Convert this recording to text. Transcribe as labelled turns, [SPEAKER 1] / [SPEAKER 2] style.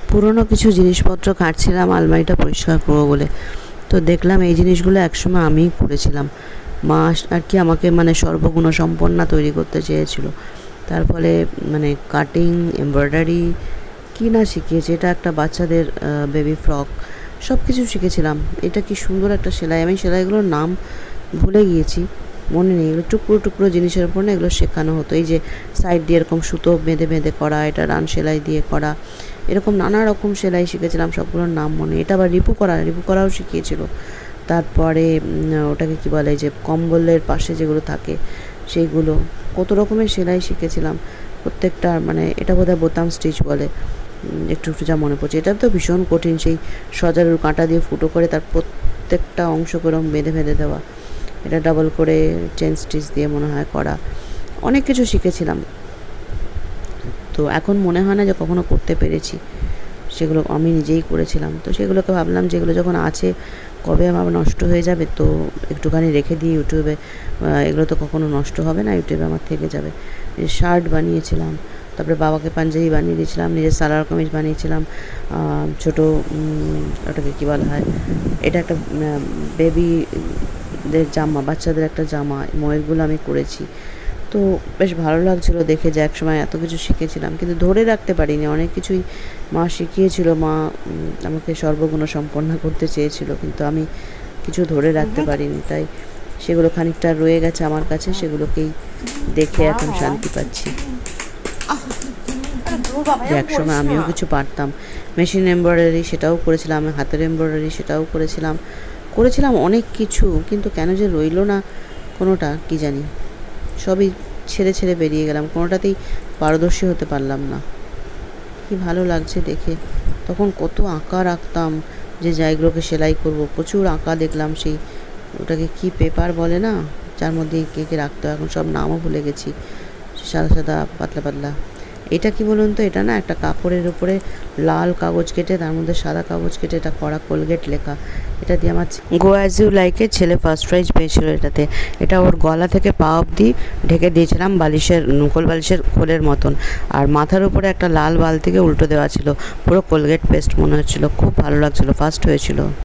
[SPEAKER 1] পুরনো কিছু জিনিসপত্র ঘাঁটছিলাম আলমারিটা পরিষ্কার করবো বলে। তো দেখলাম এই জিনিসগুলো একসময় আমিই করেছিলাম। মা আর কি আমাকে মানে সর্বগুণ সম্পন্না তৈরি করতে চেয়েছিল। তার ফলে মানে কাটিং, এমব্রয়ডারি কী না শিখিয়েছে। এটা একটা বাচ্চাদের বেবি ফ্রক, সব কিছু শিখেছিলাম। এটা কি সুন্দর একটা সেলাই, আমি সেলাইগুলোর নাম ভুলে গিয়েছি, মনে নেই। এগুলো টুকরো টুকরো জিনিসের উপর না এগুলো শেখানো হতো। এই যে সাইড দিয়ে এরকম সুতো বেঁধে বেঁধে করা, এটা রান সেলাই দিয়ে করা, এরকম নানা রকম সেলাই শিখেছিলাম, সবগুলোর নাম মনে। এটা আবার রিপু করাও শিখিয়েছিল। তারপরে ওটাকে কি বলে, যে কম্বলের পাশে যেগুলো থাকে সেইগুলো, কত রকমের সেলাই শিখেছিলাম প্রত্যেকটা। মানে এটা বোধহয় বোতাম স্টিচ বলে, একটু একটু যা মনে পড়ছে। এটা তো ভীষণ কঠিন, সেই সজারুর কাঁটা দিয়ে ফুটো করে তার প্রত্যেকটা অংশ করে বেঁধে বেঁধে দেওয়া। এটা ডাবল করে চেন স্টিচ দিয়ে মনে হয় করা। অনেক কিছু শিখেছিলাম, তো এখন মনে হয় না যে কখনো করতে পেরেছি। সেগুলো আমি নিজেই করেছিলাম। তো সেগুলোকে ভাবলাম যেগুলো যখন আছে কবে আমার নষ্ট হয়ে যাবে, তো একটুখানি রেখে দিই ইউটিউবে। এগুলো তো কখনো নষ্ট হবে না, ইউটিউবে আমার থেকে যাবে। শার্ট বানিয়েছিলাম, তারপরে বাবাকে পাঞ্জাবি বানিয়ে দিয়েছিলাম, নিজের সালোয়ার কামিজ বানিয়েছিলাম, ছোটো ওটাকে কী বলা হয়, এটা একটা বেবিদের জামা, বাচ্চাদের একটা জামা, ময়ূরগুলো আমি করেছি। তো বেশ ভালো লাগছিলো দেখে যে একসময় এত কিছু শিখেছিলাম, কিন্তু ধরে রাখতে পারিনি। অনেক কিছুই মা শিখিয়েছিল, মা আমাকে সর্বগুণ সম্পন্ন করতে চেয়েছিল, কিন্তু আমি কিছু ধরে রাখতে পারিনি। তাই সেগুলো খানিকটা রয়ে গেছে আমার কাছে, সেগুলোকেই দেখে এখন শান্তি পাচ্ছি। একসময় আমিও কিছু পারতাম। মেশিন এমব্রয়ডারি সেটাও করেছিলাম, হাতের এমব্রয়ডারি সেটাও করেছিলাম অনেক কিছু, কিন্তু কেন যে রইলো না কোনোটা কি জানি। সবই ছেড়ে ছেড়ে বেরিয়ে গেলাম, কোনোটাতেই পারদর্শী হতে পারলাম না। কি ভালো লাগছে দেখে। তখন কত আঁকা রাখতাম, যে জায়গাগুলোকে সেলাই করব, প্রচুর আঁকা দেখলাম। সেই ওটাকে কি পেপার বলে না, যার মধ্যে এঁকে রাখতো, এখন সব নামও ভুলে গেছি। সাদা সাদা পাতলা পাতলা, এটা কি বলুন তো, এটা না একটা কাপড়ের উপরে লাল কাগজ কেটে তার মধ্যে সাদা কাগজ কেটে এটা করা, কোলগেট লেখা। এটা দিয়ে আমার গো অ্যাজ ইউ লাইকের ছেলে ফার্স্ট প্রাইজ পেয়েছিল এটাতে। এটা ওর গলা থেকে পা অবধি ঢেকে দিয়েছিলাম বালিশের, কোল বালিশের খোলের মতন। আর মাথার উপরে একটা লাল বালতিকে উল্টো দেওয়া ছিল, পুরো কোলগেট পেস্ট মনে হচ্ছিলো, খুব ভালো লাগছিলো, ফার্স্ট হয়েছিল।